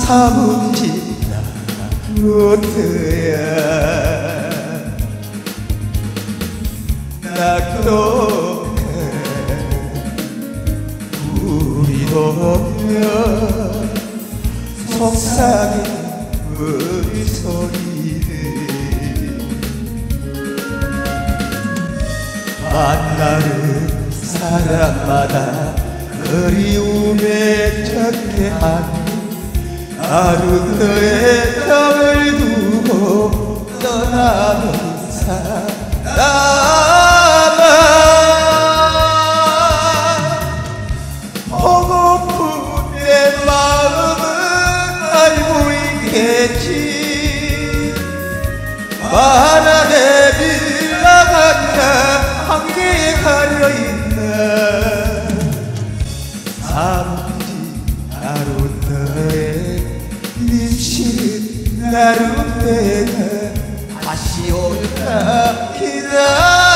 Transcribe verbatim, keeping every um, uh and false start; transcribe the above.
사무치 나루트야 낙동강 우리도 속삭이는 물소리들 만나는 사람마다 그리움에 적대하니 아루트의 땅을 두고 떠나는 사람아 보고픈 내 마음은 알고 있겠지 만화에 빌라간다 한계에 가려있나 사무치 나루트의 립시는 나루테가 다시 올까 기다려